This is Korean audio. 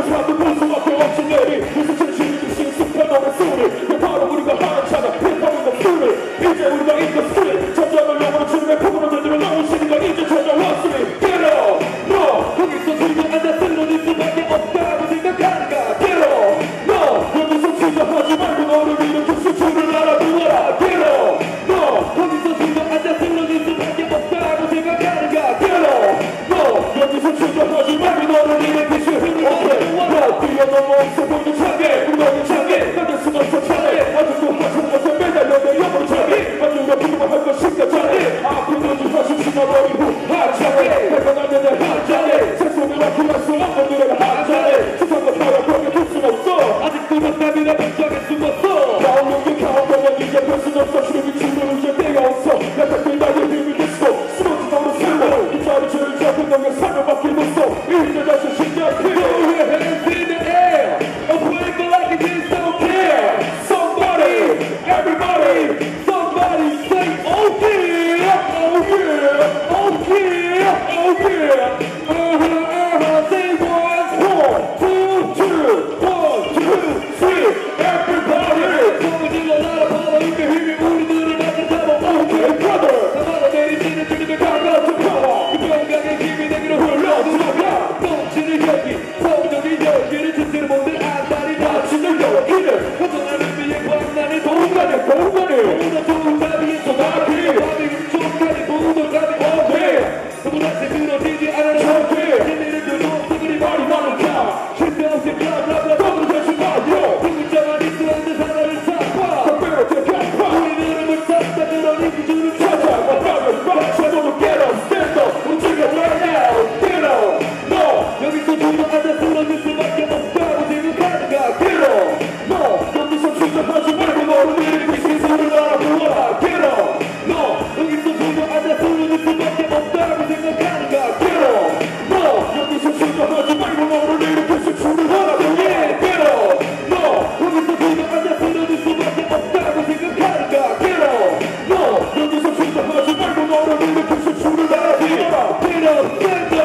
사람도 볼 수밖에 없지 내리 무슨 진실이 신숙한 너의 소리 그 바로 우리가 하찮아 힙합은 목소리 이제 우리가 인더스트리 점점을 영어로 주는 폭으로 들리면 너무 시간 이제 찾아왔으니 Get up 너 거기서 들고 앉아 쓸어낼 수밖에 없다고 생각하는가 Get up 너 여기서 주저하지 말고 너를 일으킬 수출을 알아두어라 Get up 너 거기서 들고 앉아 쓸어낼 수밖에 없다고 생각하는가 Get up 너 여기서 주저하지 말고 너를 일으킬 수출을 알아두어라 뛰어넘어 없어 보이는 창에 무너진 창에 가질 순 없어 창에 아직도 하찮은 것에 매달려 내 영혼 창에 아주가 필요할 것인가 창에 아픈 눈이 다시 숨어버린 후 하찮에 내가 나는 내 하찮에 세상을 막힐 수 없는 노래가 하찮에 세상과 타협 병에 둘순 없어 아직도 만남이라 백장에 숨었어 나온 용기 가운데면 이제 별순 없어 힘이 주는 이제 때가 없어 내가 그 나의 힘이 됐어 쓰러진 너로 세워 이 자리 죄를 잡은 너의 삶을 맡길 못써 이제 다시 시작해 Get up, stand up.